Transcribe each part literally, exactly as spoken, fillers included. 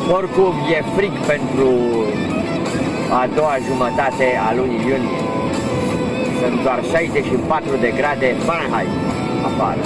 Oricum e frig pentru a doua jumătate a lunii iunie. Sunt doar șaizeci și patru de grade Fahrenheit afară.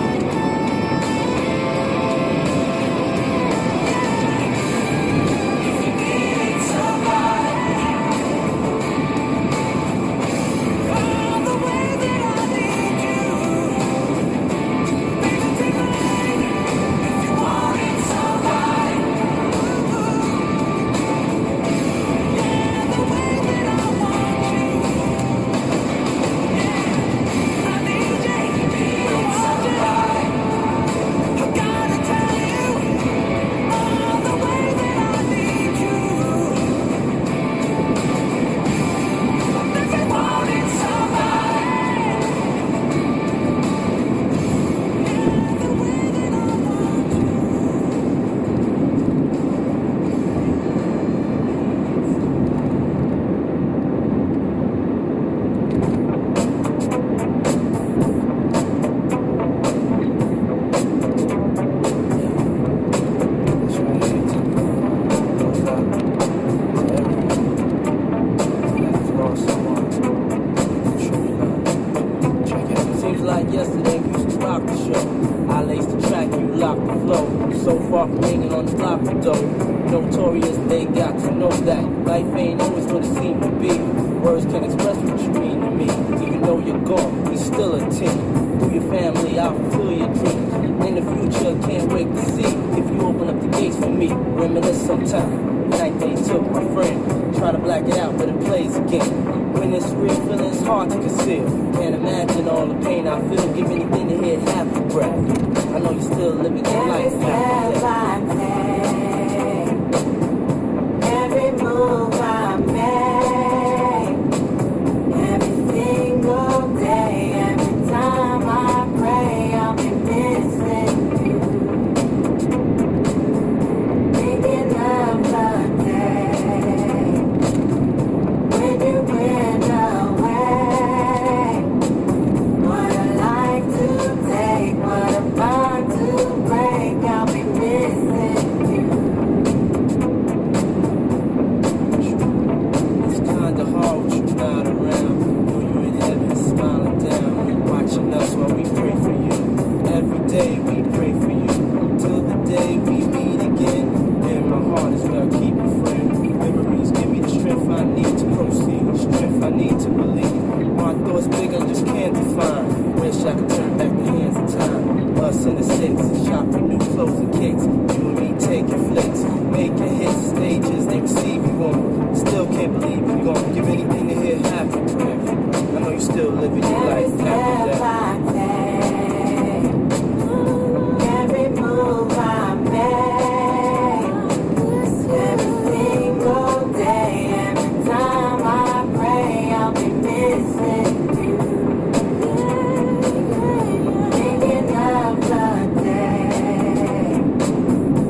Like yesterday, we used to rock the show. I laced the track, you locked the flow. So far from hanging on the block though. Notorious, they got to know that life ain't always what it seemed to be. Words can't express what you mean to me. Even though you're gone, you're still a team. Through your family, I'll fulfill your dreams. In the future, can't wait to see if you open up the gates for me. Reminisce sometime. The night they took my friend. Try to black it out, but it plays again. When it's real, feeling's hard to conceal. Can't imagine all the pain I feel. Give anything to hear half a breath. I know you're still living your life after death. Every move I make, every single day, every time I pray, I'll be missing you. Thinking of the day when you went away. What a life to take, what a bond to break, I'll be missing you. It's kinda hard with you not around. Know you're in heaven, smiling down, watching us while we pray for you. Every day we pray for you, till the day we meet again. In my heart is where I keep you, friend. Memories give me the strength I need to proceed, the strength I need to believe. My thoughts big, I just can't define. Wish I could turn back the hands of time. Us in the six, shopping new clothes and kicks. You and me taking flicks, making hits, stages they receive you on. Still can't believe you're gone. Give anything to hear half a breath. I know you're still living your life after death. Every move I make, every single day, every time I pray, I'll be missing you. Thinking of the day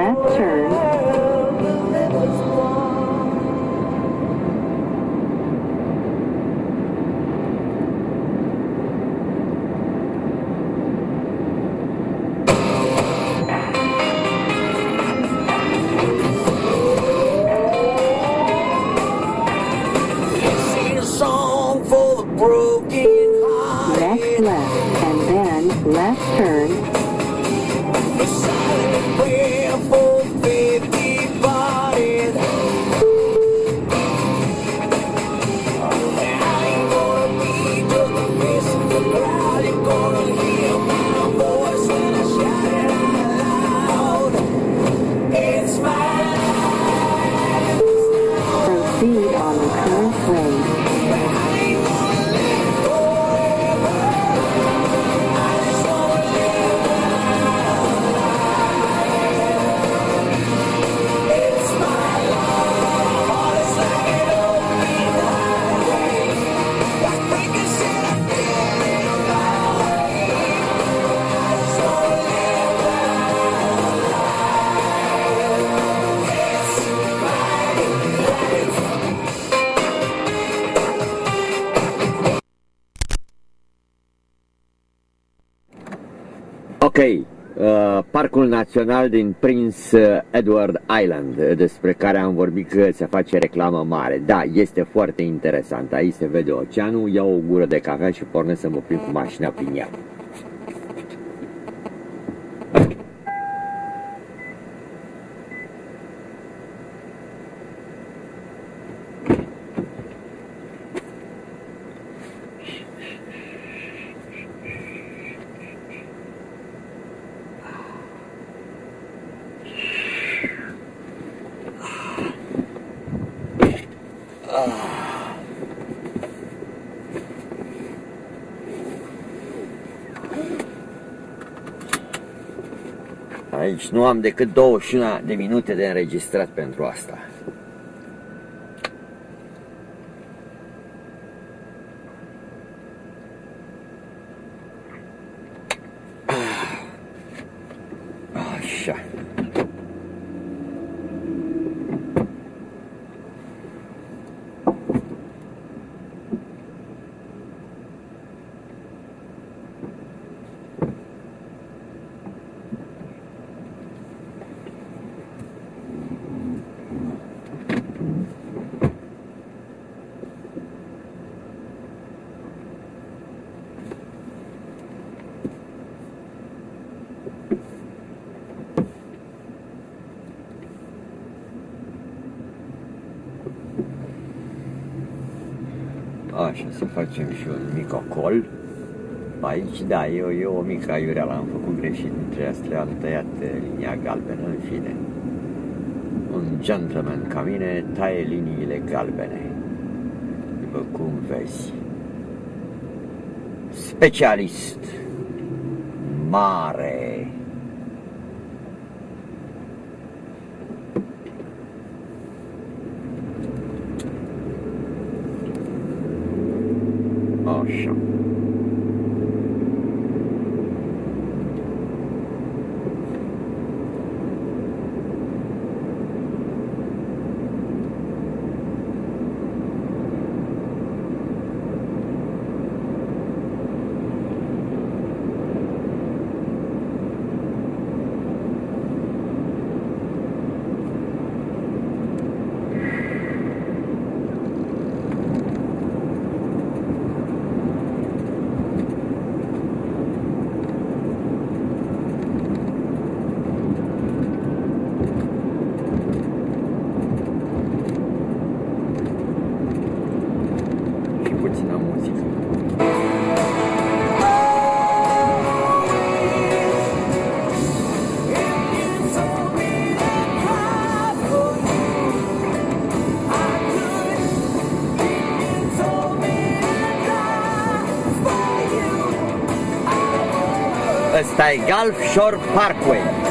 left turn. Next left, and then left turn. Proceed on the current road. Ok, uh, Parcul Național din Prince Edward Island, despre care am vorbit că se face reclamă mare. Da, este foarte interesant. Aici se vede oceanul, iau o gură de cafea și pornesc să mă plimb cu mașina prin ea. Aici nu am decât douăzeci și unu de minute de înregistrat pentru asta. Așa. Așa, să facem și un mic ocol. Aici, da, eu, eu o mică aiureală am făcut greșit între astea, am tăiat linia galbenă, în fine. Un gentleman ca mine taie liniile galbene, după cum vezi. Specialist mare. Așa. Ăsta e Gulf Shore Parkway.